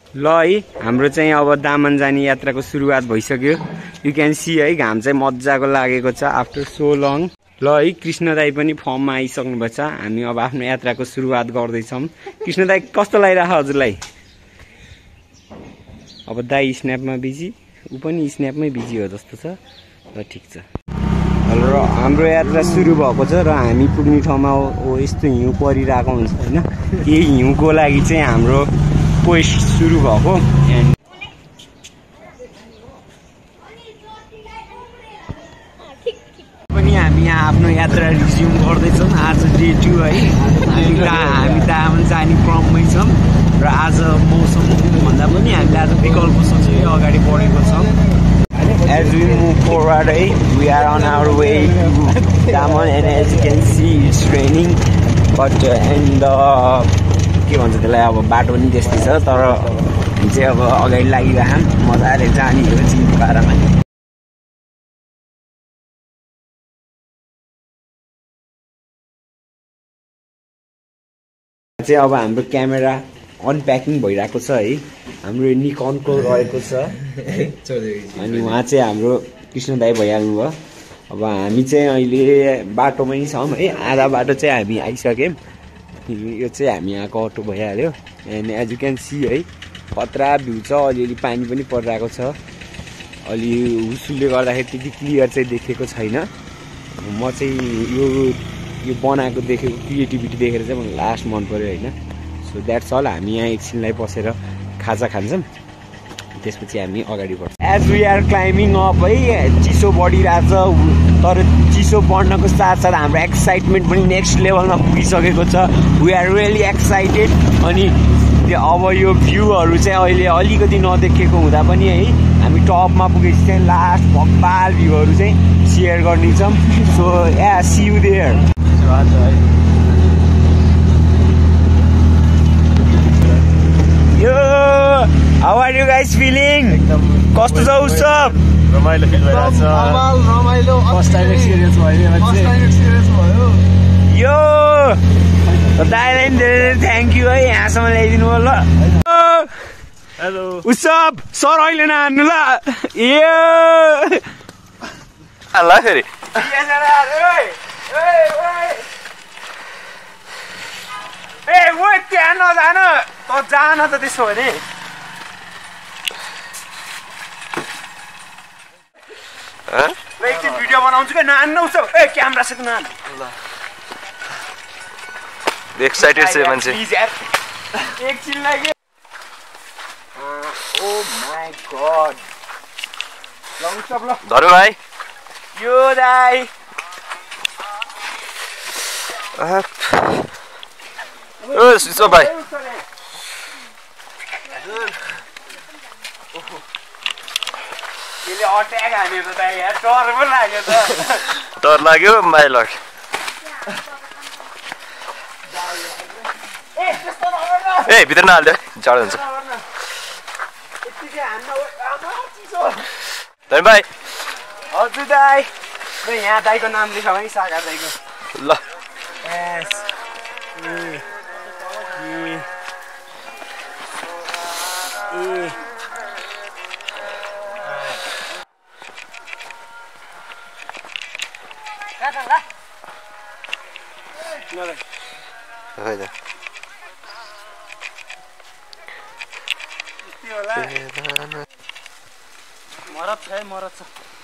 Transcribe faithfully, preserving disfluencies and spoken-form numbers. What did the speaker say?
ल है हाम्रो चाहिँ अब दामन जाने यात्राको सुरुवात भइसक्यो। यु क्यान सी है घाम चाहिँ मजाको लागेको छ आफ्टर सो लङ। ल है कृष्ण दाई पनि फर्ममा आइसक्नु भएको छ। हामी अब आफ्नो यात्राको सुरुवात गर्दैछौँ। कृष्ण दाई कस्तो लागिरहेको हजुरलाई? अब दाई स्न्यापमा बिजी, ऊ पनि स्न्यापमै बिजी हो जस्तो छ। ल ठिक छ। र हाम्रो यात्रा सुरु भएको छ र हामी पुग्ने ठाउँमा हो यस्तो हिउँ परिरहेको हुन्छ होइन। यही हिउँको लागि चाहिँ हाम्रो क्वेस्ट सुरु भएको। एन्ड पनि हामी यहाँ आफ्नो यात्रा रिज्युम गर्दैछौँ। आज डे टू है। हामी हामी दामन जाने क्रममै छौँ र आज मौसम भन्दा पनि हामीले आज विकल्प सोचेर अगाडि बढेको छौँ। As we move forward, we are on our way to Daman, and as you can see, it's raining. But uh, and uh, के भन्छ त्यसलाई अब बाटो पनि त्यस्तै छ तर हामी चाहिँ अब अगाडि लागिरहँ मजाले जाने हो चिनी पारामा। चाहिँ अब हाम्रो क्यामेरा अनप्याकिङ भइरहेको छ है। हाम्रो निकनको रहेको छ अनि उहाँ चाहिँ हाम्रो कृष्ण दाई भइहाल्नु भयो। अब हामी चाहिँ अहिले बाटोमै छौँ है। आधा बाटो चाहिँ हामी आइसक्यौँ। यो चाहिँ हामी यहाँको अटो भइहाल्यो। And as you can see है खतरा भ्यू छ। अलिअलि पानी पनि परिरहेको छ। अलि हुसुलले गर्दाखेरि त्यति क्लियर चाहिँ देखेको छैन। म चाहिँ यो यो बनाएको देखेको क्रिएटिभिटी देखेर चाहिँ मलाई लास्ट मन पऱ्यो होइन। So that's all. हामी यहाँ एकछिनलाई बसेर खाजा खान्छौँ त्यसपछि हामी अगाडि बढ्छौँ। As we are climbing up है चिसो बढिरहेछ तर चिसो बढ्नको साथसाथ हाम्रो एक्साइटमेन्ट पनि नेक्स्ट लेभलमा पुगिसकेको छ। We are really excited. अनि त्यो अब यो भ्यूहरू चाहिँ अहिले अलिकति नदेखेको हुँदा पनि है हामी टपमा पुगेपछि चाहिँ लास्ट भक्पाल भ्यूहरू चाहिँ सेयर गर्नेछौँ। So yeah see you there. Yo, how are you guys feeling? कस्तो छ उत्सव? रमाइलो फिल भइरहेछ। कमाल रमाइलो। फर्स्ट टाइम एक्सपिरियन्स भयो। फर्स्ट टाइम एक्सपिरियन्स भयो। यो दाइलाई धेरै थ्याङ्क यू है यहाँसम्म ल्याइदिनु भयो। ल हेलो उत्सव सर अहिले नहान्नु ल। ए ल फेरि ए ओ त्यहाँ नजान त जान त त्यसो भने। एकछिन भिडियो बनाउँछु क्या नहान्नु उसो। ए क्यामेरा सिक्नु नहान। एक्साइटेड छ मान्छे। एकछिन लागि। Oh my god. ल उत्सव ल धरु भाइ यो दाइ ओ सुसो भाइ त्यसले अट्याक हान्यो त दाइ यार डर पो लाग्यो त। डर लाग्यो माइ लर्ड। ए भित्र नहाल्दै जाडो हुन्छ। धन भाइ। हजुर दाइ यहाँ दाइको नाम लेख है सागर दाइको। ल एस मरत छ है मरत छ।